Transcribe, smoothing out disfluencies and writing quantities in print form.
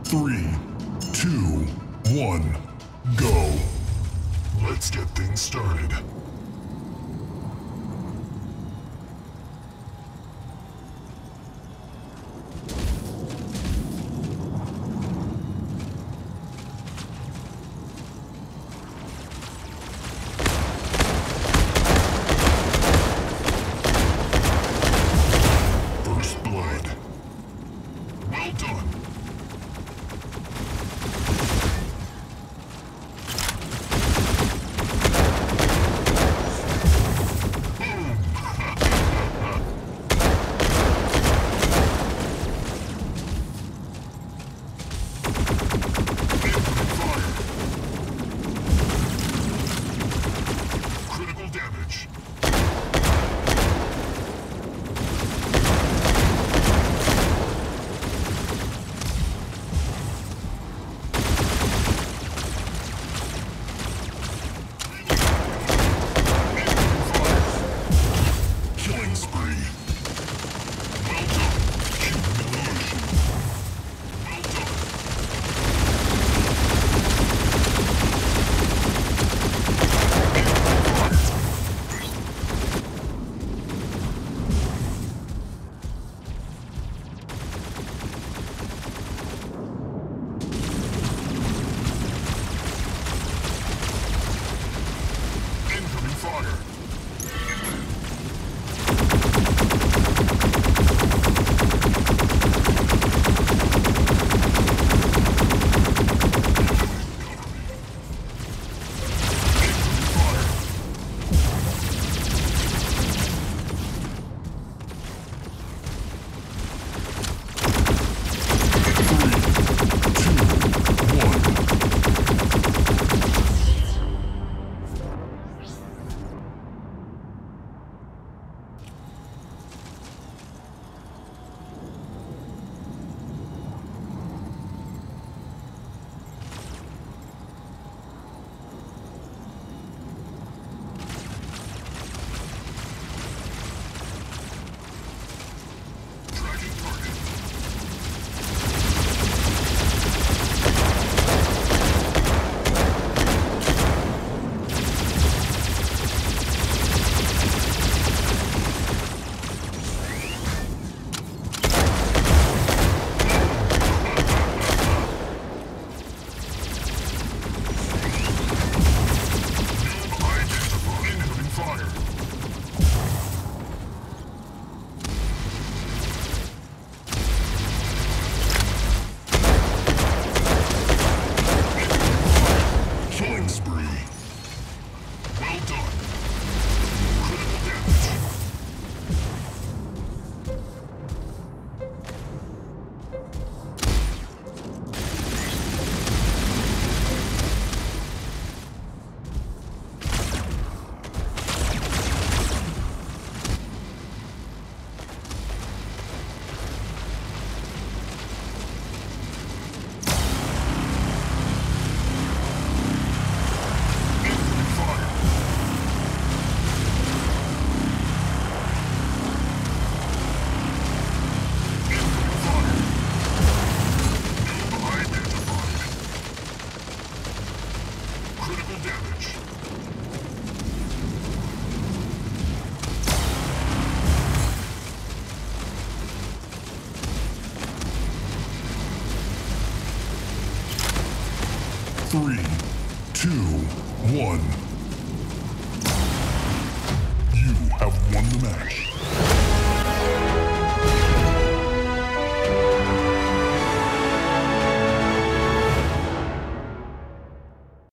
3, 2, 1, go. Let's get things started. First blood. Well done. Critical damage. Killing spree. Well done. Humiliation. Well done. Incoming fire. Tracking target. Identified. Incoming fire. Killing spree. Well done. Critical damage. Incoming fire. Incoming fire. Noob identified. Critical damage. Three, two, one.